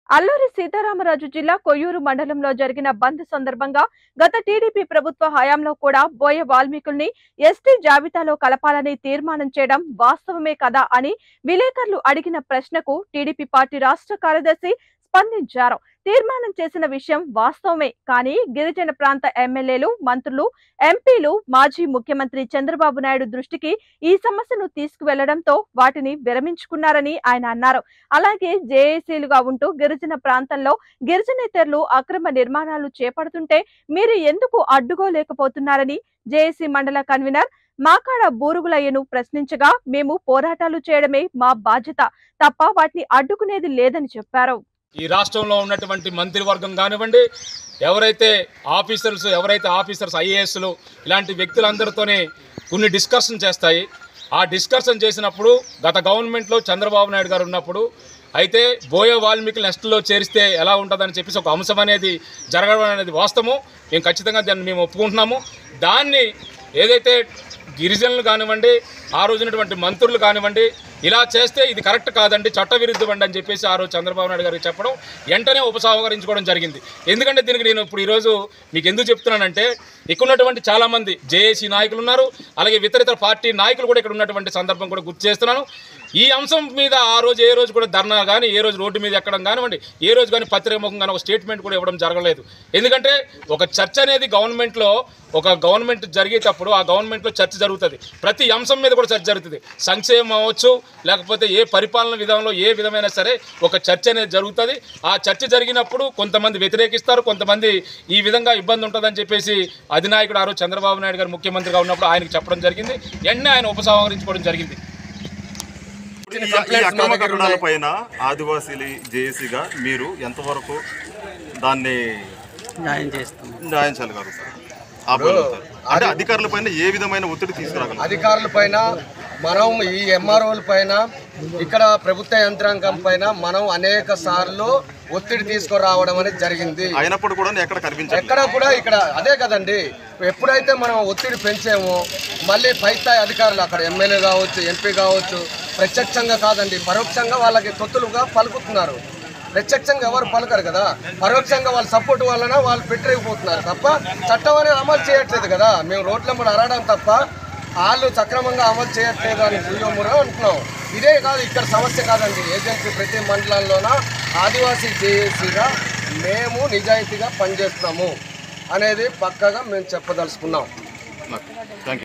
అల్లూరి సీతారామరాజు జిల్లా కొయ్యూరు మండలంలో జరిగిన బంద్ సందర్భంగా గత టీడీపీ ప్రభుత్వ హయాంలో కూడా బోయ వాల్మీకుల్ని ఎస్టీ జాబితాలో కలపాలని తీర్మానం చేయడం వాస్తవమే కదా అని విలేకరులు అడిగిన ప్రశ్నకు టీడీపీ పార్టీ రాష్ట్ర కార్యదర్శి స్పందించారు. తీర్మానం చేసిన విషయం వాస్తవమే, కానీ గిరిజన ప్రాంత ఎమ్మెల్యేలు, మంత్రులు, ఎంపీలు, మాజీ ముఖ్యమంత్రి చంద్రబాబు నాయుడు దృష్టికి ఈ సమస్యను తీసుకువెళ్లడంతో వాటిని విరమించుకున్నారని ఆయన అన్నారు. అలాగే జేఏసీలుగా ఉంటూ గిరిజన ప్రాంతంలో గిరిజనేతరులు అక్రమ నిర్మాణాలు చేపడుతుంటే మీరు ఎందుకు అడ్డుకోలేకపోతున్నారని జేఏసీ మండల కన్వీనర్ మాకాడ బూరుగులయ్యను ప్రశ్నించగా, మేము పోరాటాలు చేయడమే మా బాధ్యత తప్ప వాటిని అడ్డుకునేది లేదని చెప్పారు. ఈ రాష్ట్రంలో ఉన్నటువంటి మంత్రివర్గం కానివ్వండి, ఎవరైతే ఆఫీసర్స్ ఐఏఎస్లు ఇలాంటి వ్యక్తులందరితోనే కొన్ని డిస్కషన్ చేస్తాయి. ఆ డిస్కషన్ చేసినప్పుడు గత గవర్నమెంట్లో చంద్రబాబు నాయుడు గారు ఉన్నప్పుడు అయితే బోయ వాల్మీకి నెస్ట్లో చేరిస్తే ఎలా ఉంటుందని చెప్పేసి ఒక అంశం అనేది జరగడం అనేది వాస్తవం. మేము ఖచ్చితంగా దాన్ని మేము ఒప్పుకుంటున్నాము. దాన్ని ఏదైతే గిరిజనులు కానివ్వండి, ఆ రోజునటువంటి మంత్రులు కానివ్వండి, ఇలా చేస్తే ఇది కరెక్ట్ కాదండి, చట్టవిరుద్ధమండి అని చెప్పేసి ఆ రోజు చంద్రబాబు నాయుడు గారికి చెప్పడం వెంటనే ఉపసంహరించుకోవడం జరిగింది. ఎందుకంటే దీనికి నేను ఇప్పుడు ఈరోజు మీకు ఎందుకు చెప్తున్నానంటే, ఇక్కడ ఉన్నటువంటి చాలామంది జేఏసీ నాయకులు ఉన్నారు, అలాగే ఇతర పార్టీ నాయకులు కూడా ఇక్కడ ఉన్నటువంటి సందర్భం కూడా గుర్తు చేస్తున్నాను. ఈ అంశం మీద ఆ రోజు ఏ రోజు కూడా ధర్నా కానీ, ఏ రోజు రోడ్డు మీద ఎక్కడం కానివ్వండి, ఏ రోజు కానీ పత్రికాముఖం కానీ ఒక స్టేట్మెంట్ కూడా ఇవ్వడం జరగలేదు. ఎందుకంటే ఒక చర్చ అనేది గవర్నమెంట్ జరిగేటప్పుడు ఆ గవర్నమెంట్లో చర్చ జరుగుతుంది. ప్రతి అంశం మీద కూడా చర్చ జరుగుతుంది. సంక్షేమం అవ్వచ్చు, లేకపోతే ఏ పరిపాలన విధానంలో ఏ విధమైన సరే ఒక చర్చ అనేది జరుగుతుంది. ఆ చర్చ జరిగినప్పుడు కొంతమంది వ్యతిరేకిస్తారు, కొంతమంది ఈ విధంగా ఇబ్బంది ఉంటుందని చెప్పేసి అధినాయకుడు ఆ రోజు చంద్రబాబు నాయుడు గారు ముఖ్యమంత్రిగా ఉన్నప్పుడు ఆయనకు చెప్పడం జరిగింది. వెంటనే ఆయన ఉపసంహరించుకోవడం జరిగింది. అక్రమ కట్టడాల పైన ఆదివాసీలు జేఏసీగా మీరు ఎంతవరకు దాన్ని న్యాయం చేయగలుగుతారు? అంటే అధికారుల పైన ఏ విధమైన ఒత్తిడి తీసుకురాగలరు? అధికారుల పైన మనం, ఈ ఎంఆర్ఓల పైన, ఇక్కడ ప్రభుత్వ యంత్రాంగం పైన మనం అనేక సార్లు ఒత్తిడి తీసుకురావడం అనేది జరిగింది. అయినప్పుడు కూడా ఎక్కడ కూడా ఇక్కడ అదే కదండి. ఎప్పుడైతే మనం ఒత్తిడి పెంచామో మళ్ళీ పై స్థాయి అధికారులు, అక్కడ ఎమ్మెల్యే కావచ్చు, ఎంపీ కావచ్చు, ప్రత్యక్షంగా కాదండి పరోక్షంగా వాళ్ళకి తొత్తులుగా పలుకుతున్నారు. ప్రత్యక్షంగా ఎవరు పలకరు కదా, పరోక్షంగా వాళ్ళ సపోర్ట్ వలన వాళ్ళు పెట్టలేకపోతున్నారు తప్ప చట్టం అనేది అమలు చేయట్లేదు కదా. మేము రోడ్ల మీద అరవడం తప్ప వాళ్ళు సక్రమంగా అమలు చేయట్లేదు అని సూర్యమురా అంటున్నాం. ఇదే కాదు, ఇక్కడ సమస్య కాదండి. ఏజెన్సీ ప్రతి మండలంలోన ఆదివాసీ జేఏసీగా మేము నిజాయితీగా పనిచేస్తున్నాము అనేది పక్కగా మేము చెప్పదలుచుకున్నాం.